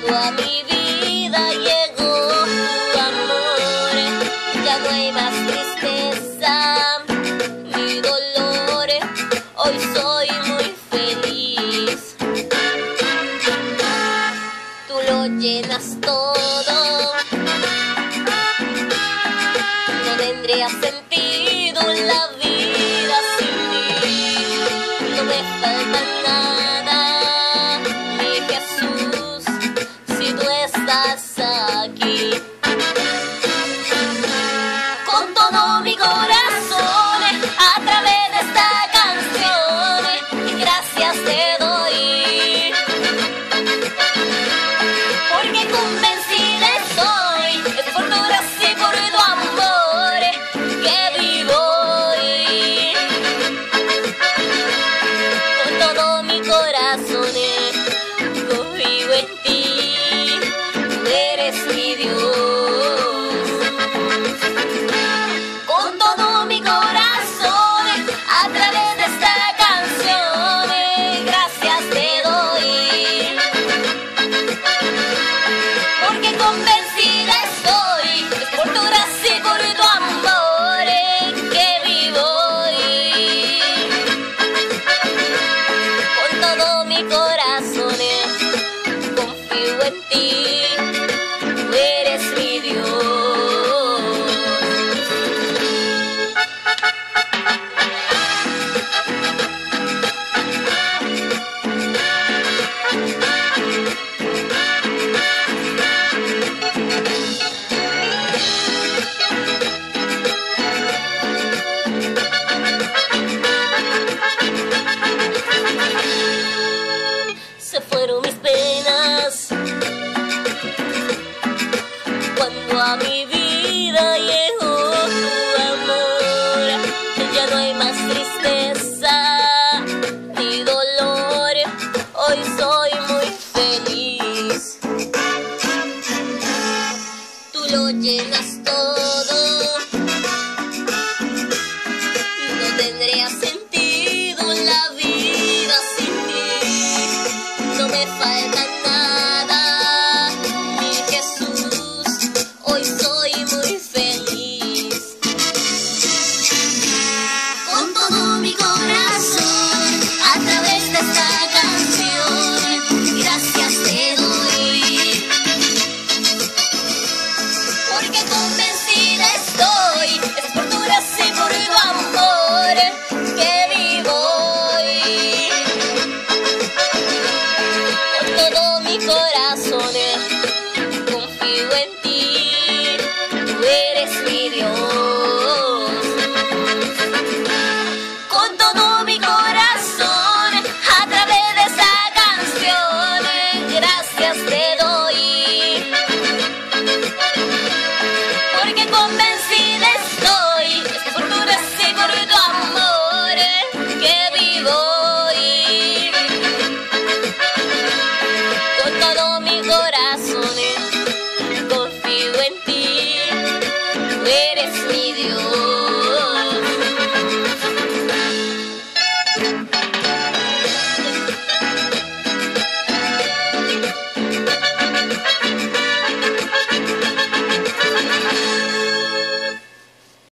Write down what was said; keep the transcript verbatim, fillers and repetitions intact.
Cuando a mi vida llegó tu amor, ya no hay más tristeza ni dolor. Hoy soy muy feliz. Tú lo llenas todo. No tendría sentido la vida sin ti. No me falta nada, mi Jesús, si tú estás aquí. Con todo mi corazón, a través de esta canción, gracias te doy. Porque convencida estoy, es por tu gracia y por tu amor que vivo hoy. Con todo mi corazón confío en ti, tú eres mi Dios. Con todo mi corazón, a través de esta canción, gracias te doy. Porque convencida estoy, es por tu gracia y por tu amor que vivo hoy. Con todo mi corazón confío en ti, tú eres mi Dios. Se fueron mis penas cuando a mi vida llegó tu amor. Ya no hay más tristeza ni dolor. Hoy soy muy feliz. Tú lo llenas todo. No tendría sentido la vida sin ti. No me falta nada, mi Jesús, hoy soy muy feliz. Con todo mi corazón, a través de esta canción, gracias te doy. Porque convencida estoy, es por tu gracia y por tu amor que vivo hoy. Con todo mi corazón confío en ti, tú eres mi Dios. Con todo mi corazón, a través de esta canción, gracias te doy. Porque convencida estoy, es por tu gracia y por tu amor que vivo hoy. Con todo mi corazón confío en ti, tú eres mi Dios.